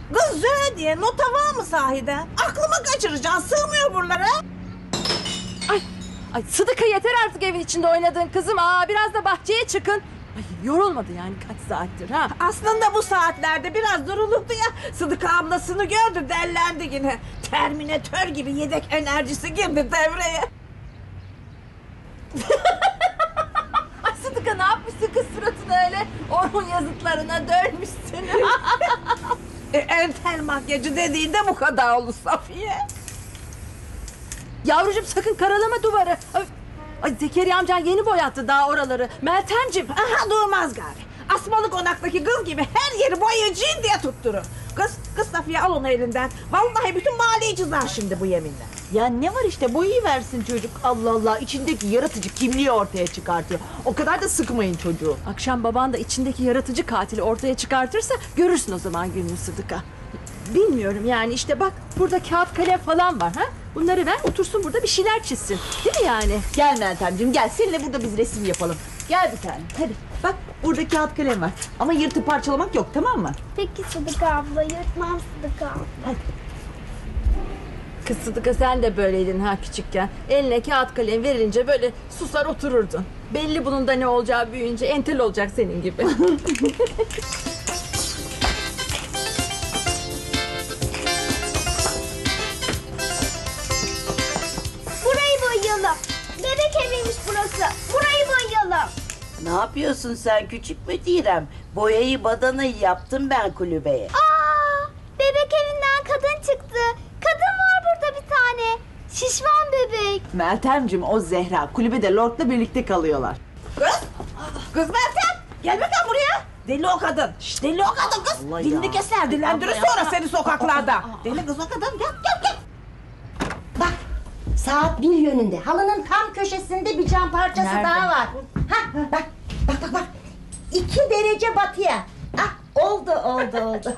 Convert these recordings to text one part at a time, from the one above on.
Kız Zöğe diye nota var mı sahiden? Aklımı kaçıracaksın, sığmıyor buralara. Ay Sıdıka, yeter artık evin içinde oynadığın kızım. Biraz da bahçeye çıkın. Ay yorulmadı yani kaç saattir ha? Aslında bu saatlerde biraz durulurdu ya. Sıdıka ablasını gördü, dellendi yine. Terminatör gibi yedek enerjisi girdi devreye. Ay Sıdıka, ne yapmışsın kız suratını öyle? Orhun yazıtlarına dönmüşsün. Entel makyajı dediğinde bu kadar olur Safiye. Yavrucuğum sakın karalama duvarı. Ay Zekeriya amcan yeni boyattı daha oraları. Meltemciğim. Aha durmaz gari. Asmalı konaktaki kız gibi her yeri boyayıcıyım diye tutturur. Kız Safiye, al onu elinden. Vallahi bütün mahalleyi çizer şimdi bu yeminle. Ya ne var işte, boyayıversin çocuk. Allah Allah, içindeki yaratıcı kimliği ortaya çıkartıyor. O kadar da sıkmayın çocuğu. Akşam baban da içindeki yaratıcı katili ortaya çıkartırsa görürsün o zaman gününü Sıdıka. Bilmiyorum yani, işte bak burada kağıt kalem falan var ha. Bunları ver, otursun burada bir şeyler çizsin. Değil mi yani? Gel Meltemciğim, gel seninle burada biz resim yapalım. Gel bir tane, hadi. Bak burada kağıt kalem var. Ama yırtıp parçalamak yok, tamam mı? Peki Sıdıka abla, yırtmam Sıdıka. Kız Sıdıka, sen de böyleydin ha küçükken. Eline kağıt kalem verilince böyle susar otururdun. Belli bunun da ne olacağı büyüyünce entel olacak senin gibi. Burayı boyayalım. Bebek eviymiş burası. Burayı boyayalım. Ne yapıyorsun sen küçük müdirem? Boyayı badanayı yaptım ben kulübeye. Bebek evinden kadın çıktı. Kadın var burada bir tane. Şişman bebek. Meltemciğim, o Zehra. Kulübede Lord'la birlikte kalıyorlar. Kız Meltem, gel bakalım buraya. Deli o kadın. Şş, deli o kadın kız. Allah Dilini ya. keser, dilendirir sonra seni sokaklarda. Deli kız o kadın, gel. Bak, saat 1 yönünde. Halının tam köşesinde bir cam parçası Nerede? daha var. Bak. 2 derece batıya. Oldu.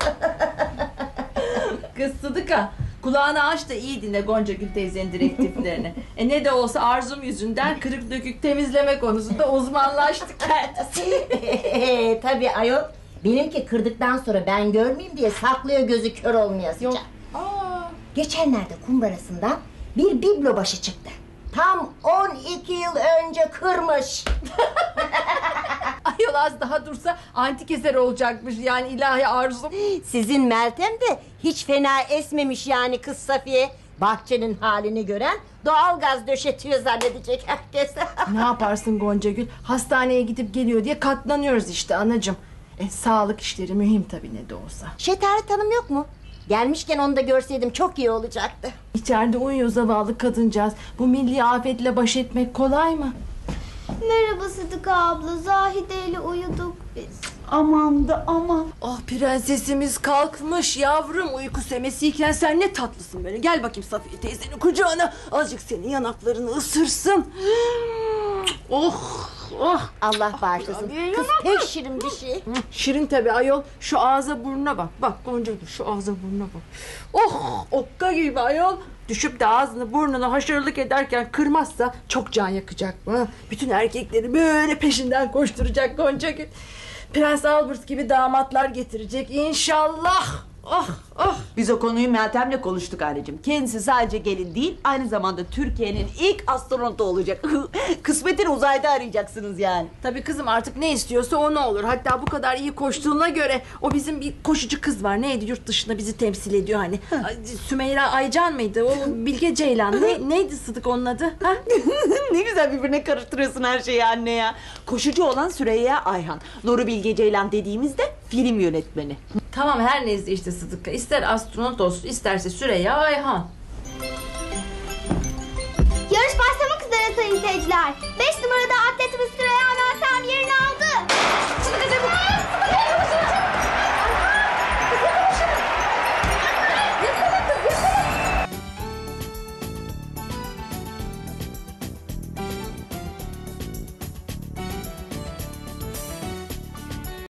Kız Sıdıka, kulağını aç da iyi dinle Goncagül teyzenin direktiflerini. Ne de olsa Arzum yüzünden kırık dökük temizleme konusunda uzmanlaştık kendisi. Tabii ayol. Benimki kırdıktan sonra ben görmeyeyim diye saklıyor, gözü kör olmayasıca. Yok. Geçenlerde kumbarasından bir biblo başı çıktı. Tam 12 yıl önce kırmış. Ayol az daha dursa antik eser olacakmış yani ilahi Arzum. Sizin Meltem de hiç fena esmemiş yani kız Safiye. Bahçenin halini gören doğalgaz döşetiyor zannedecek herkes. Ne yaparsın Goncagül? Hastaneye gidip geliyor diye katlanıyoruz işte anacığım. Sağlık işleri mühim tabii ne de olsa. Şetaret Hanım yok mu? Gelmişken onu da görseydim çok iyi olacaktı. İçeride uyuyor zavallı kadıncağız. Bu milli afetle baş etmek kolay mı? Merhaba Sıdıka abla. Zahide ile uyuduk biz. Aman da aman. Ah prensesimiz kalkmış yavrum, uyku semesiyken sen ne tatlısın böyle. Gel bakayım Safiye teyzenin kucağına, azıcık senin yanaklarını ısırsın. Oh. Allah bağışlasın. Kız pek şirin bir şey. Şirin tabii ayol, şu ağza burnuna bak. Bak Goncagül, şu ağza burnuna bak. Oh, okka gibi ayol. Düşüp de ağzını burnunu haşırlık ederken kırmazsa çok can yakacak mı? Bütün erkekleri böyle peşinden koşturacak Goncagül. Prens Albert gibi damatlar getirecek inşallah. Oh. Biz o konuyu Meltem'le konuştuk anneciğim. Kendisi sadece gelin değil, aynı zamanda Türkiye'nin ilk astronotu olacak. Kısmetini uzayda arayacaksınız yani. Tabii kızım, artık ne istiyorsa o ne olur. Hatta bu kadar iyi koştuğuna göre o bizim bir koşucu kız var. Neydi, yurt dışında bizi temsil ediyor hani. Sümeyra Aycan mıydı? O Bilge Ceylan. Neydi Sıdık onun adı? Ha? Ne güzel birbirine karıştırıyorsun her şeyi anne ya. Koşucu olan Süreyya Ayhan. Nuri Bilge Ceylan dediğimizde film yönetmeni. Tamam, her neyse işte Sıdık'a. İster astronot olsun, isterse Süreyya Ayhan. Yarış başlamak üzere sayın seyirciler. 5 numarada